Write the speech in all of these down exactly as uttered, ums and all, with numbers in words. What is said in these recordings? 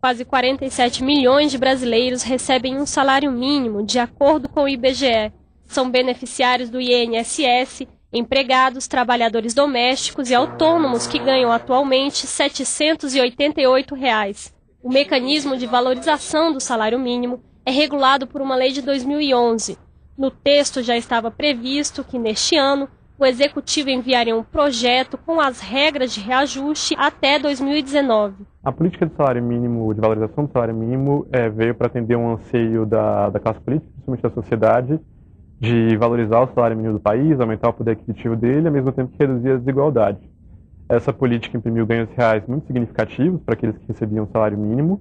Quase quarenta e sete milhões de brasileiros recebem um salário mínimo, de acordo com o I B G E. São beneficiários do I N S S, empregados, trabalhadores domésticos e autônomos que ganham atualmente setecentos e oitenta e oito reais. O mecanismo de valorização do salário mínimo é regulado por uma lei de dois mil e onze. No texto já estava previsto que, neste ano, o Executivo enviaria um projeto com as regras de reajuste até dois mil e dezenove. A política de salário mínimo, de valorização do salário mínimo, é, veio para atender um anseio da, da classe política, principalmente da sociedade, de valorizar o salário mínimo do país, aumentar o poder aquisitivo dele, ao mesmo tempo que reduzir a desigualdade. Essa política imprimiu ganhos reais muito significativos para aqueles que recebiam o salário mínimo,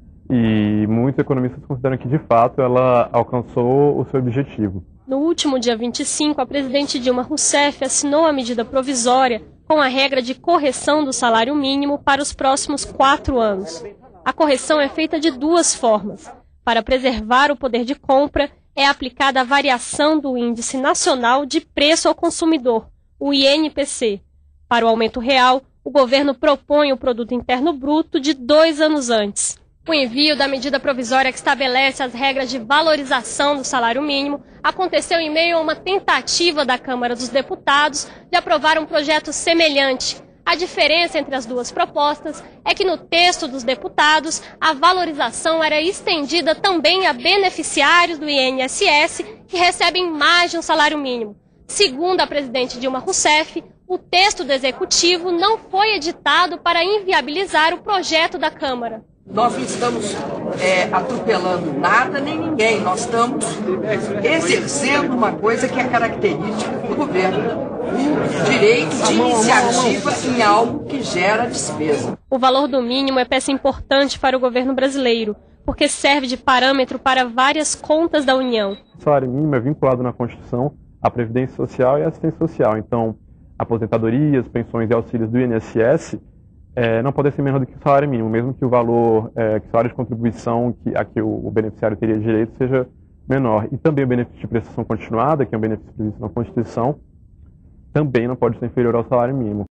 e muitos economistas consideram que, de fato, ela alcançou o seu objetivo. No último dia vinte e cinco, a presidente Dilma Rousseff assinou a medida provisória com a regra de correção do salário mínimo para os próximos quatro anos. A correção é feita de duas formas. Para preservar o poder de compra, é aplicada a variação do Índice Nacional de Preço ao Consumidor, o I N P C. Para o aumento real, o governo propõe o Produto Interno Bruto de dois anos antes. O envio da medida provisória que estabelece as regras de valorização do salário mínimo aconteceu em meio a uma tentativa da Câmara dos Deputados de aprovar um projeto semelhante. A diferença entre as duas propostas é que no texto dos deputados a valorização era estendida também a beneficiários do I N S S que recebem mais de um salário mínimo. Segundo a presidente Dilma Rousseff, o texto do Executivo não foi editado para inviabilizar o projeto da Câmara. Nós não estamos é, atropelando nada nem ninguém, nós estamos exercendo uma coisa que é característica do governo, o direito de iniciativa em algo que gera despesa. O valor do mínimo é peça importante para o governo brasileiro, porque serve de parâmetro para várias contas da União. O salário mínimo é vinculado na Constituição à Previdência Social e à Assistência Social, então aposentadorias, pensões e auxílios do I N S S É, não pode ser menor do que o salário mínimo, mesmo que o valor, é, que o salário de contribuição que, a que o, o beneficiário teria direito seja menor. E também o benefício de prestação continuada, que é um benefício previsto na Constituição, também não pode ser inferior ao salário mínimo.